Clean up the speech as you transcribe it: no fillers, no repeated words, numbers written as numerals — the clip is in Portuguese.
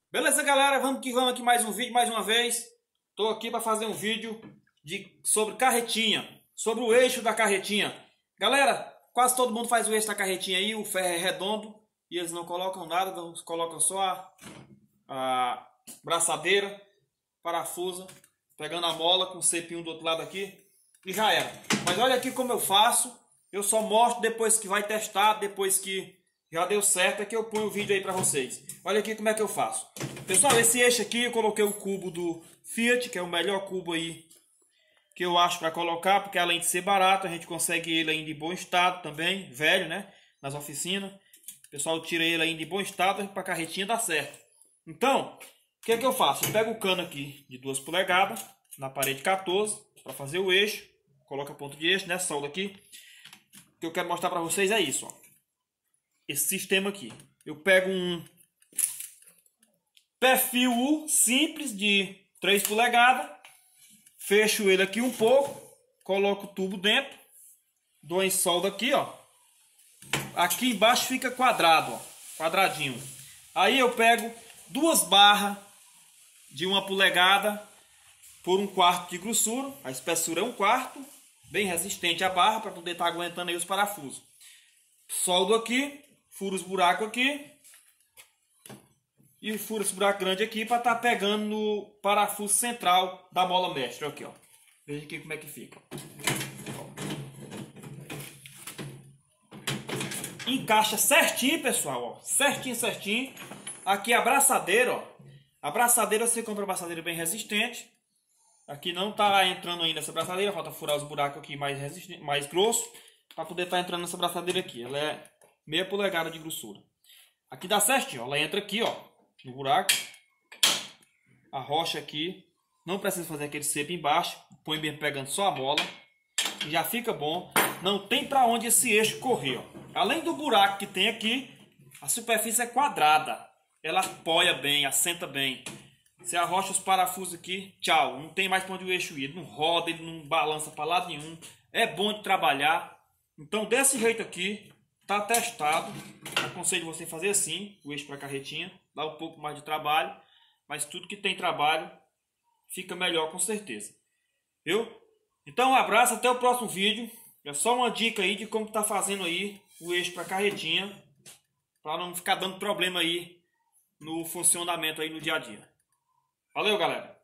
Beleza, galera? Vamos que vamos aqui mais um vídeo, mais uma vez. Estou aqui para fazer um vídeo sobre carretinha, sobre o eixo da carretinha. Galera, quase todo mundo faz o eixo da carretinha aí, o ferro é redondo e eles não colocam nada, colocam só a braçadeira, parafusa, pegando a mola com o cepinho do outro lado aqui e já era. Mas olha aqui como eu faço, eu só mostro depois que vai testar, depois que já deu certo, é que eu ponho o vídeo aí pra vocês. Olha aqui como é que eu faço. Pessoal, esse eixo aqui eu coloquei o cubo do Fiat, que é o melhor cubo aí que eu acho para colocar, porque além de ser barato, a gente consegue ele ainda em bom estado também, velho, né? Nas oficinas. O pessoal tira ele ainda em bom estado para a carretinha dar certo. Então, o que é que eu faço? Eu pego o cano aqui de 2 polegadas, na parede 14, para fazer o eixo. Coloca ponto de eixo, né? Solda aqui. O que eu quero mostrar para vocês é isso, ó. Esse sistema aqui. Eu pego um perfil simples de 3 polegadas, fecho ele aqui um pouco, coloco o tubo dentro, dou em solda aqui, ó. Aqui embaixo fica quadrado, ó, quadradinho. Aí eu pego 2 barras de 1 polegada por 1/4 de grossura, a espessura é 1/4, bem resistente a barra para poder estar aguentando aí os parafusos. Soldo aqui, furo os buracos aqui e furo esse buraco grande aqui para estar pegando no parafuso central da mola mestre. Aqui, ó. Veja aqui como é que fica. Encaixa certinho, pessoal, ó. Certinho, certinho. Aqui a braçadeira, ó. A braçadeira você compra uma braçadeira bem resistente. Aqui não tá entrando ainda essa braçadeira, falta furar os buracos aqui mais resistente, mais grosso, para poder estar entrando nessa braçadeira aqui. Ela é 0,5 polegada de grossura. Aqui dá certinho, ó. Ela entra aqui, ó, no buraco. A rocha aqui. Não precisa fazer aquele cepo embaixo. Põe bem pegando só a mola. E já fica bom. Não tem para onde esse eixo correr, ó. Além do buraco que tem aqui, a superfície é quadrada. Ela apoia bem, assenta bem. Você arrocha os parafusos aqui, tchau. Não tem mais para onde o eixo ir. Ele não roda, ele não balança para lado nenhum. É bom de trabalhar. Então desse jeito aqui, tá testado. Aconselho você fazer assim, o eixo para carretinha. Dá um pouco mais de trabalho, mas tudo que tem trabalho fica melhor com certeza. Viu? Então um abraço, até o próximo vídeo. É só uma dica aí de como tá fazendo aí o eixo para carretinha, para não ficar dando problema aí no funcionamento aí no dia a dia. Valeu, galera!